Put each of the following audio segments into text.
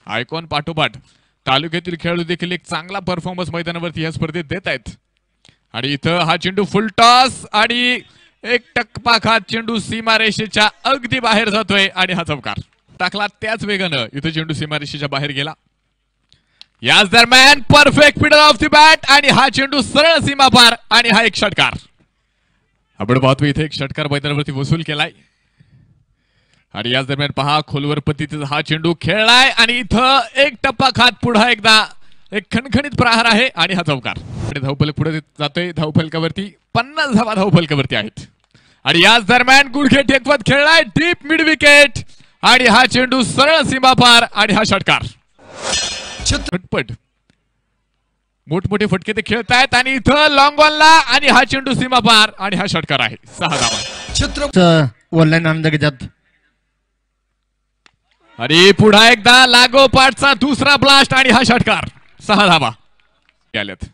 Icon पाठोपाठ तालुक्यातील खेळाडू देखील एक चांगला परफॉर्मन्स मैदानावरती या स्पर्धेत देत आहेत। आणि इथं हा चेंडू फुल टॉस आणि एक टकपाखात चेंडू सीमारेषेच्या अगदी बाहेर जातोय आणि हा चौकार टाकला त्याच वेगानं इथं चेंडू सीमारेषेच्या बाहेर गेला। याच दरम्यान perfect fielder off the bat आणि हा चेंडू सरळ सीमा पार आणि हा एक षटकार। आपण पाहतो इथे एक षटकार मैदानावरती वसूल केलाय आणि याच दरम्यान पहा खोलवर पद्धतीचा हा चेंडू खेळलाय आणि इथं एक टप्पा खात पुन्हा एकदा एक खणखणीत प्रहार आहे आणि हा चौकार। धावफलक पुढे जातोय, धावफलकावरती 50 धावा धावफलकावरती आहेत आणि याच दरम्यान गुडघे टेकवत खेळलाय डीप मिड विकेट आणि हा चेंडू सरळ सीमा पार आणि हा षटकार। झटपट मोठमोठे फटके ते खेळतायत आणि इथं लॉंग ऑनला आणि हा चेंडू सीमा पार आणि हा षटकार आहे। 6 धावा ऑनलाईन आनंद घेतात आणि पुन्हा एकदा लागोपाठचा दुसरा ब्लास्ट आणि हा षटकार। 6 धावा आल्यात।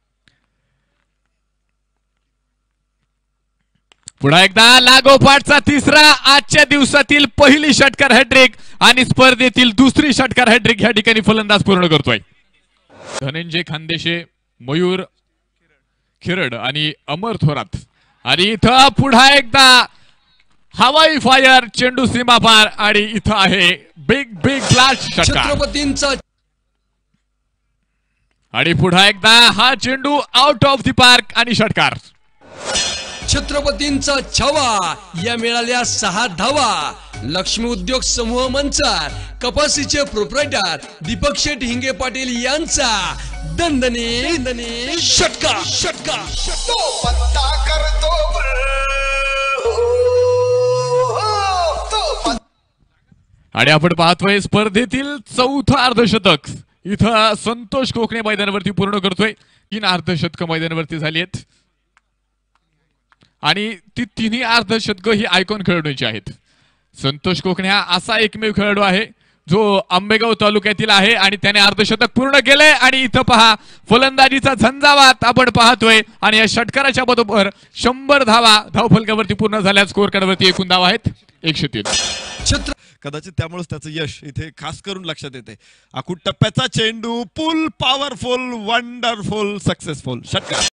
पुन्हा एकदा लागोपाठचा तिसरा आजच्या दिवसातील पहिली षटकार हॅट्रिक आणि स्पर्धेतील दुसरी षटकार हॅट्रिक या ठिकाणी फलंदाज पूर्ण करतोय। धनंजय खानदेशे, मयूर खिरड आणि अमर थोरात आणि इथं पुन्हा एकदा हवाई फायर चेंडू सीमा पार आणि इथं आहे बिग ब्लास्ट षटकार आणि पुन्हा एकदा हा चेंडू आउट ऑफ द पार्क आणि षटकार। छत्रपतींचा छावा या मिळाल्या 6 धावा। लक्ष्मी उद्योग समूह मंचार कपासीचे प्रोप्रायटर दीपक शेठ हिंगे पाटील यांचा दणदणी षटकार तो पत्ता करतो आणि आपण पाहतोय स्पर्धेतील चौथा अर्धशतक इथं संतोष कोकणे मैदानावरती पूर्ण करतोय। 3 अर्धशतक मैदानावरती झाली आहेत आणि ती तिन्ही अर्धशतक ही आयकॉन खेळाडूंची आहेत। संतोष कोकणे हा असा एकमेव खेळाडू आहे जो आंबेगाव तालुक्यातील आहे आणि त्याने अर्धशतक पूर्ण केले आणि इथं पहा फलंदाजीचा झंझावात आपण पाहतोय आणि या षटकाराच्या बरोबर 100 धावा धावफलकावरती पूर्ण झाल्या। स्कोअर कार्डवरती एकूण धावा आहेत 103। कदाचित त्यामुळेच त्याचं यश इथे खास करून लक्षात येते। आखूड टप्प्याचा चेंडू पुल पॉवरफुल वंडरफुल सक्सेसफुल षटकार।